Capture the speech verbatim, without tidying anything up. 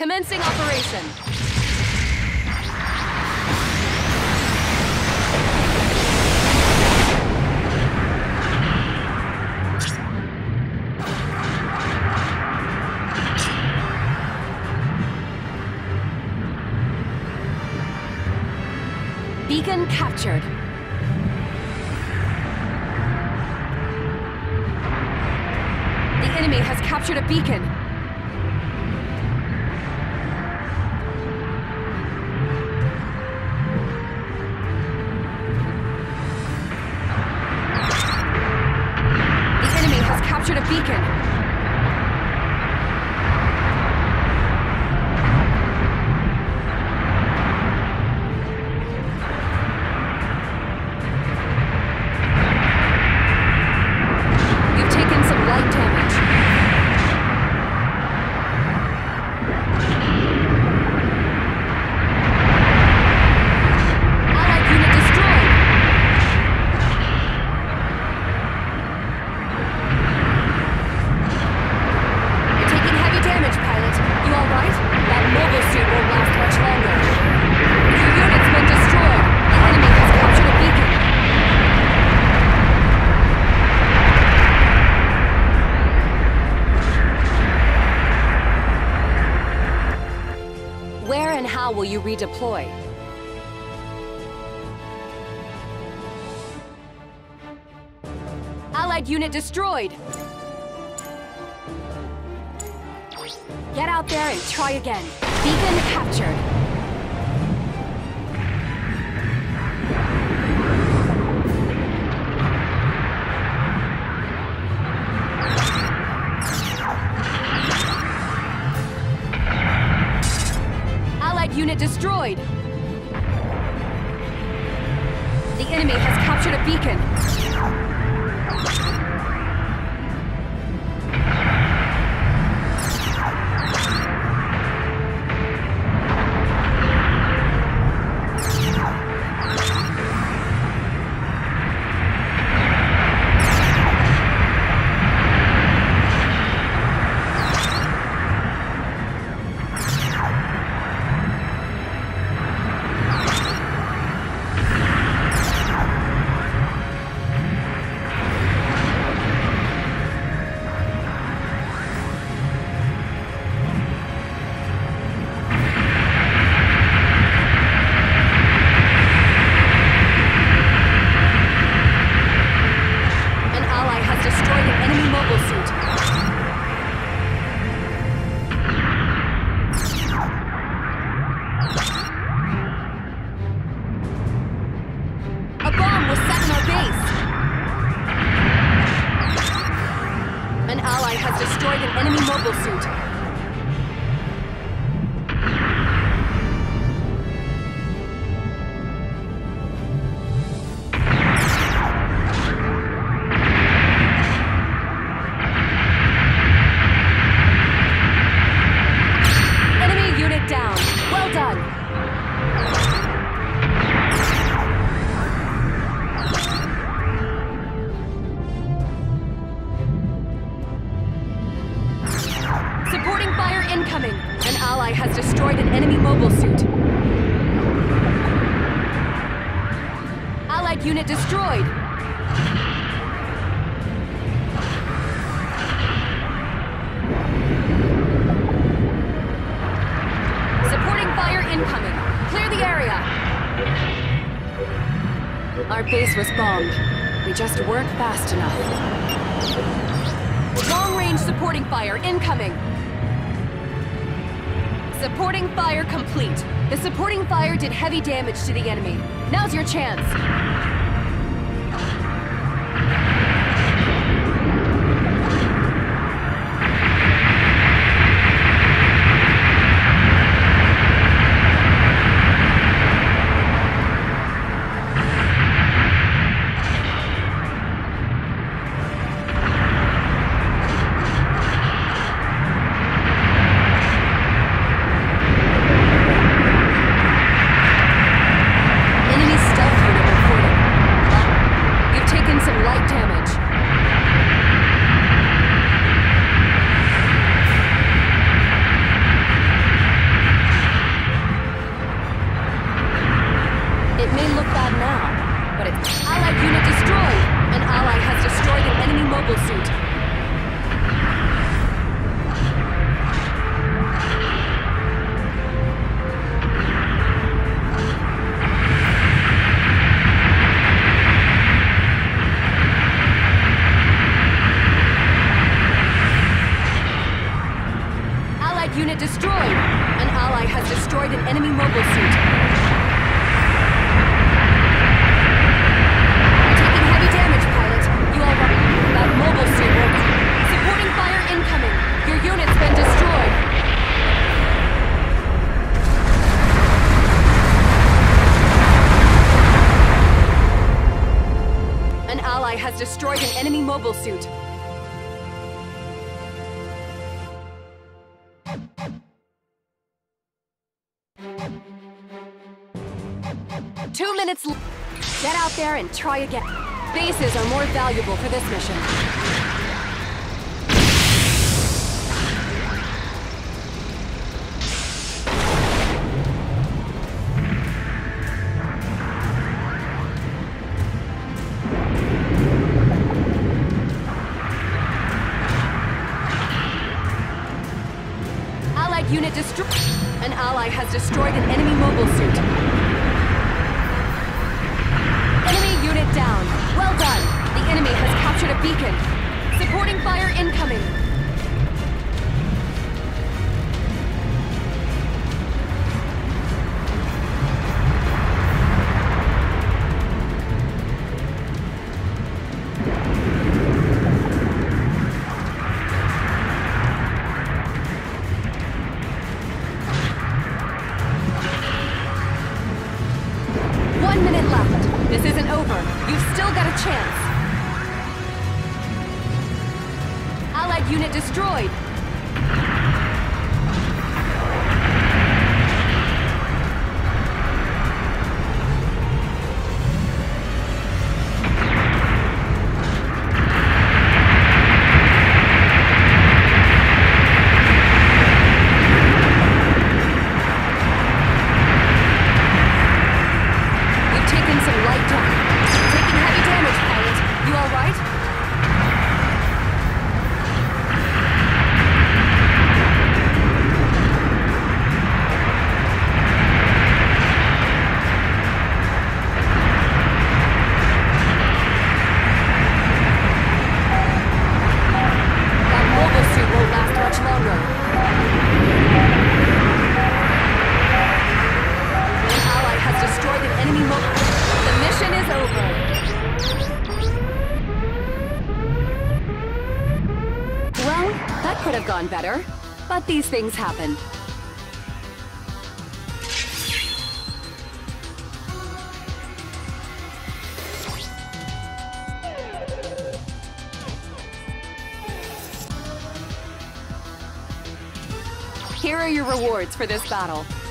Commencing operation. Beacon captured. The enemy has captured a beacon. The enemy has captured a beacon. Will you redeploy? Allied unit destroyed! Get out there and try again. Beacon captured. Unit destroyed! The enemy has captured a beacon. Incoming! An ally has destroyed an enemy mobile suit. Allied unit destroyed! Supporting fire incoming. Clear the area! Our base was bombed. We just weren't fast enough. Long-range supporting fire incoming! Supporting fire complete. The supporting fire did heavy damage to the enemy. Now's your chance. Enemy stealth unit reporting. Allied unit destroyed! An ally has destroyed an enemy mobile suit. You're taking heavy damage, pilot. You all right? That mobile suit will... Supporting fire incoming! Your unit's been destroyed! An ally has destroyed an enemy mobile suit. Two minutes l- Get out there and try again. Bases are more valuable for this mission. Allied unit destroyed. An ally has destroyed an enemy mobile suit. Enemy unit down. Well done. The enemy has captured a beacon. Supporting fire incoming. One minute left. This isn't over. You've still got a chance. Allied unit destroyed. Could have gone better, but these things happen. Here are your rewards for this battle.